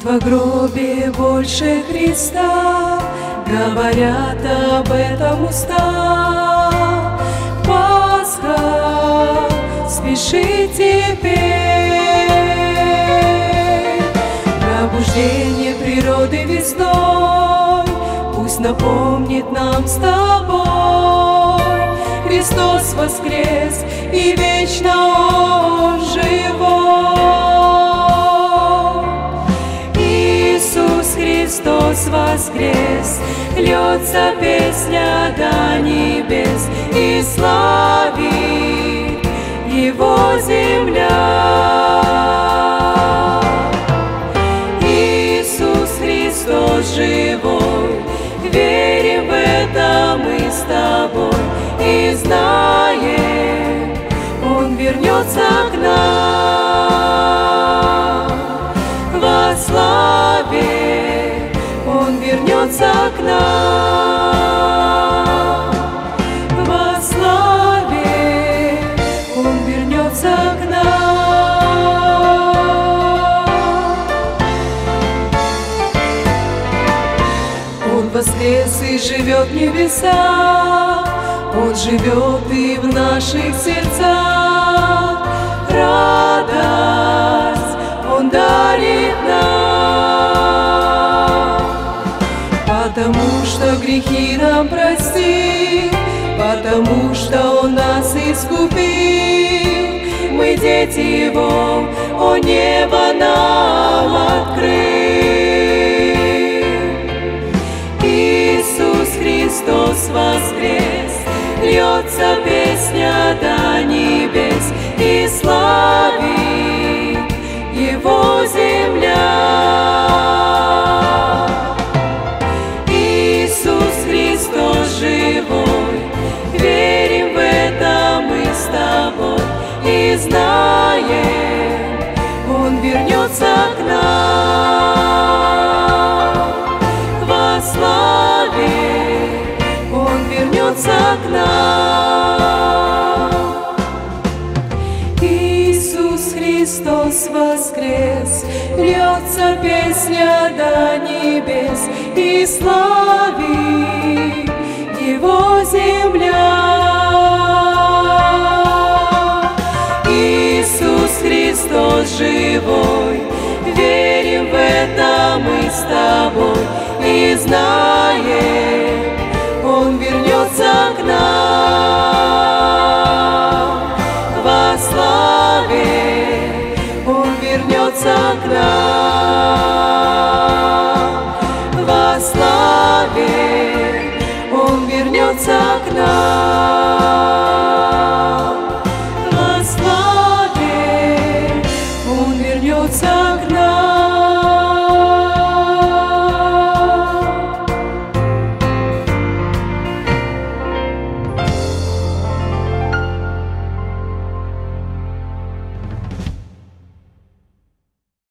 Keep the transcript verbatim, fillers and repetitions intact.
Нет во гробе больше Христа, говорят об этом уста. Пасха, спеши теперь. Пробуждение природы весной пусть напомнит нам с тобой. Христос воскрес, и вечно Он живой. Иисус Христос воскрес, льется песня до небес, и славит Его земля. Иисус Христос живой, верим в это мы с тобой, и знаем, Он вернется к нам. Во славе Он вернется к нам. Во славе Он вернется к нам. Он воскрес и живет в небесах, Он живет и в наших сердцах. Радость Он дарит нам, потому что грехи нам простил, потому что Он нас искупил. Мы дети Его, О небо нам открыл. Иисус Христос воскрес, льется песня до небес, и славит Его земля. Иисус Христос живой, верим в это мы с тобой, и знаем, Он вернется к нам. Во славе Он вернется к нам. Иисус Христос воскрес, льется песня до небес, и славит Его земля. Иисус Христос живой, верим в это мы с тобой, и знаем, Он вернется к нам. Во славе Он вернется к нам. Во славе Он вернется к нам.